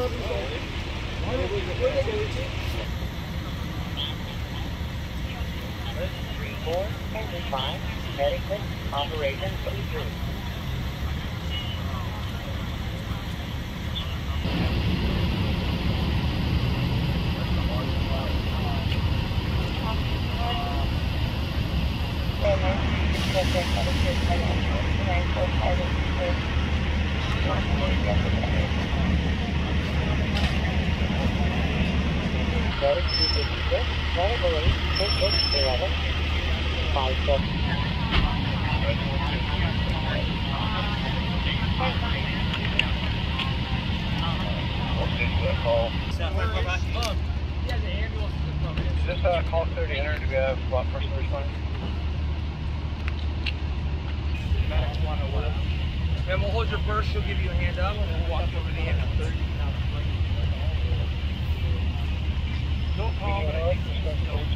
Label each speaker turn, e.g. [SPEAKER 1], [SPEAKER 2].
[SPEAKER 1] 4 Henry 5, Etiquette, Operation E3.
[SPEAKER 2] Is this call 30 enter? Do we have what person responding?
[SPEAKER 3] And we'll hold your purse, she'll give you a hand up, and we'll walk over the end of 30. No problem.